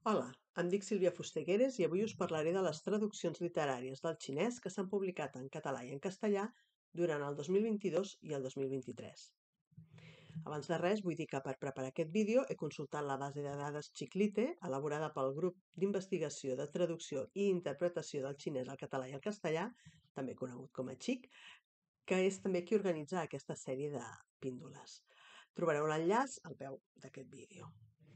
Hola, em dic Sílvia Fustegueres i avui us parlaré de les traduccions literàries del xinès que s'han publicat en català i en castellà durant el 2022 i el 2023. Abans de res, vull dir que per preparar aquest vídeo he consultat la base de dades Xiclite, elaborada pel grup d'investigació de traducció i interpretació del xinès al català i al castellà, també conegut com a XIC, que és també qui organitza aquesta sèrie de píndoles. Trobareu l'enllaç al peu d'aquest vídeo.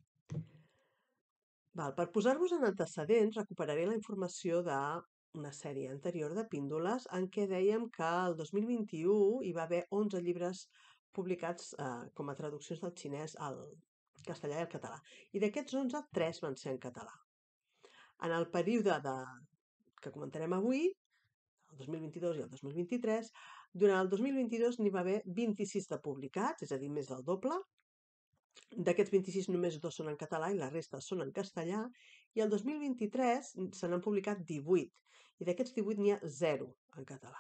Per posar-vos en antecedents, recuperaré la informació d'una sèrie anterior de píndoles en què dèiem que el 2021 hi va haver 11 llibres publicats com a traduccions del xinès al castellà i al català. I d'aquests 11, 3 van ser en català. En el període que comentarem avui, el 2022 i el 2023, durant el 2022 n'hi va haver 26 de publicats, és a dir, més del doble. D'aquests 26 només 2 són en català i la resta són en castellà, i el 2023 se n'han publicat 18, i d'aquests 18 n'hi ha 0 en català.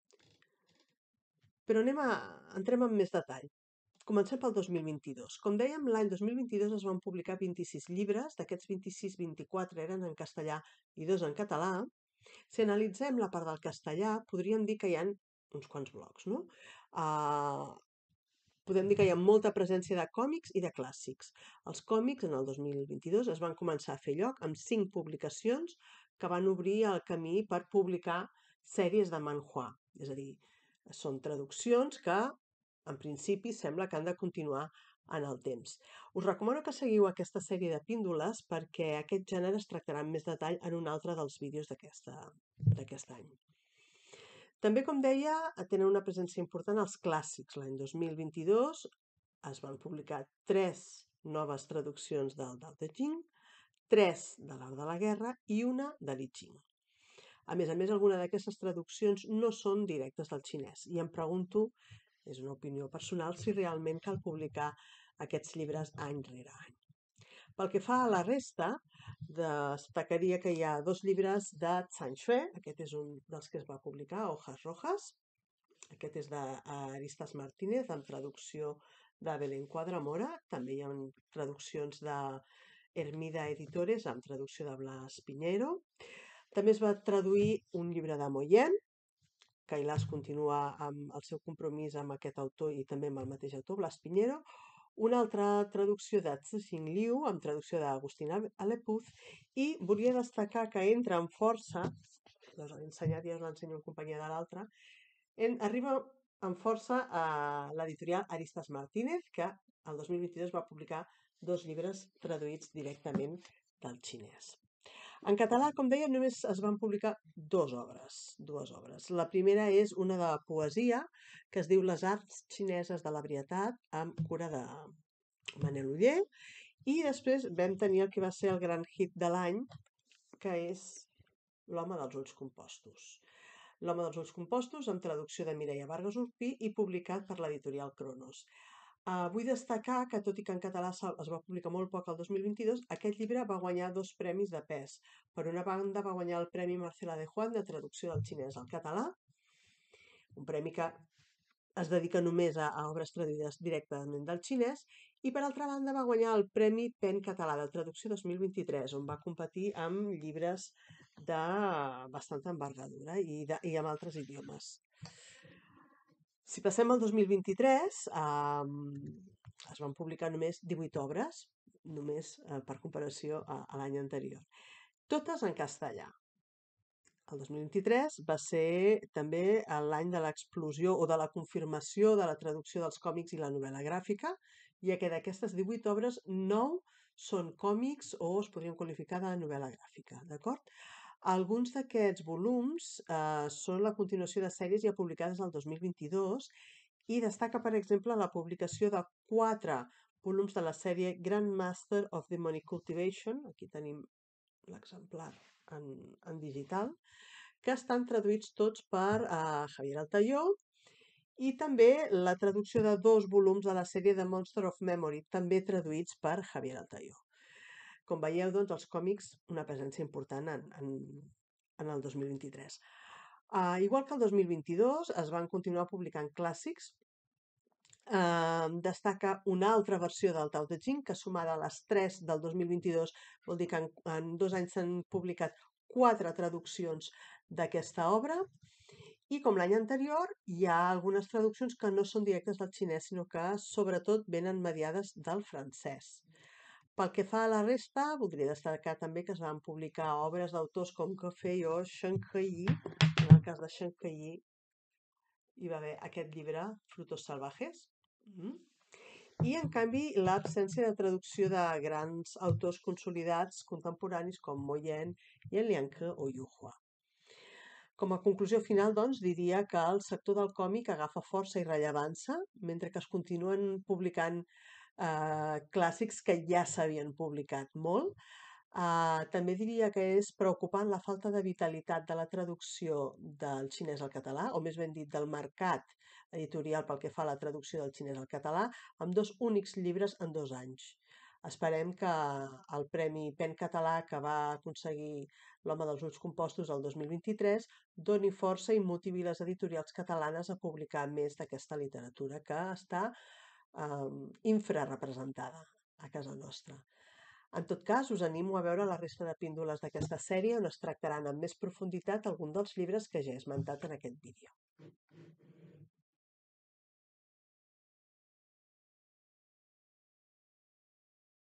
Però entrem en més detall. Comencem pel 2022. Com dèiem, l'any 2022 es van publicar 26 llibres, d'aquests 26, 24 eren en castellà i 2 en català. Si analitzem la part del castellà, podríem dir que hi ha uns quants blocs, no? Podem dir que hi ha molta presència de còmics i de clàssics. Els còmics, en el 2022, es van començar a fer lloc amb 5 publicacions que van obrir el camí per publicar sèries de manhua. És a dir, són traduccions que, en principi, sembla que han de continuar en el temps. Us recomano que seguiu aquesta sèrie de píndoles perquè aquest gènere es tractarà en més detall en un altre dels vídeos d'aquest any. També, com deia, tenen una presència important els clàssics. L'any 2022 es van publicar 3 noves traduccions del Dao De Jing, 3 de l'Art de la Guerra i una de l'I Ching. A més, alguna d'aquestes traduccions no són directes del xinès i em pregunto, és una opinió personal, si realment cal publicar aquests llibres any rere any. Pel que fa a la resta, destacaria que hi ha 2 llibres de Zhang Xue, aquest és un dels que es va publicar, Hojas Rojas, aquest és d'Aristas Martínez, amb traducció de Belén Quadramora, també hi ha traduccions de Hermida Editores, amb traducció de Blas Piñero. També es va traduir un llibre de Moyen, Kailash continua amb el seu compromís amb aquest autor i també amb el mateix autor, Blas Piñero. Una altra traducció de Cixin Liu, amb traducció d'Agustín Alepuz, i volia destacar que entra amb força, us l'he ensenyat i us l'ensenyo en companyia de l'altre, arriba amb força a l'editorial Aristas Martínez, que el 2022 va publicar 2 llibres traduïts directament del xinès. En català, com deia, només es van publicar 2 obres. La primera és una de poesia que es diu Les arts xineses de la varietat, amb cura de Manel Oller, i després vam tenir el que va ser el gran hit de l'any, que és L'home dels ulls compostos. L'home dels ulls compostos, amb traducció de Mireia Vargas Urpí i publicat per l'editorial Cronos. Vull destacar que, tot i que en català es va publicar molt poc el 2022, aquest llibre va guanyar 2 premis de pes. Per una banda, va guanyar el Premi Marcela de Juan de traducció del xinès al català, un premi que es dedica només a obres traduïdes directament del xinès, i per altra banda va guanyar el Premi PEN Català de Traducció 2023, on va competir amb llibres de bastanta envergadura i amb altres idiomes. Si passem al 2023, es van publicar només 18 obres, només per comparació a l'any anterior. Totes en castellà. El 2023 va ser també l'any de l'explosió o de la confirmació de la traducció dels còmics i la novel·la gràfica, ja que d'aquestes 18 obres, 9 són còmics o es podrien qualificar de novel·la gràfica, d'acord? Alguns d'aquests volums són la continuació de sèries ja publicades el 2022 i destaca, per exemple, la publicació de 4 volums de la sèrie Grandmaster of Demonic Cultivation, aquí tenim l'exemplar en digital, que estan traduïts tots per Javier Altaió, i també la traducció de 2 volums de la sèrie de Monster of Memory, també traduïts per Javier Altaió. Com veieu, doncs, els còmics, una presència important en el 2023. Igual que el 2022, es van continuar publicant clàssics Destaca una altra versió del Tao Te Ching, que sumada a les 3 del 2022 vol dir que en 2 anys s'han publicat 4 traduccions d'aquesta obra. I com l'any anterior, hi ha algunes traduccions que no són directes del xinès, sinó que sobretot venen mediades del francès. Pel que fa a la resta, voldria destacar també que es van publicar obres d'autors com Ge o Shen Keyi. En el cas de Shen Keyi hi va haver aquest llibre, Frutos Salvajes. I, en canvi, l'absència de traducció de grans autors consolidats contemporanis com Mo Yan i en Liang Ke o Yu Hua. Com a conclusió final, doncs, diria que el sector del còmic agafa força i rellevància, mentre que es continuen publicant clàssics que ja s'havien publicat molt. També diria que és preocupant la falta de vitalitat de la traducció del xinès al català, o més ben dit, del mercat editorial pel que fa a la traducció del xinès al català, amb 2 únics llibres en 2 anys. Esperem que el Premi PEN Català que va aconseguir l'Home dels ulls compostos el 2023 doni força i motivi les editorials catalanes a publicar més d'aquesta literatura que està infrarepresentada a casa nostra. En tot cas, us animo a veure la resta de píndoles d'aquesta sèrie on es tractaran amb més profunditat alguns dels llibres que ja he esmentat en aquest vídeo.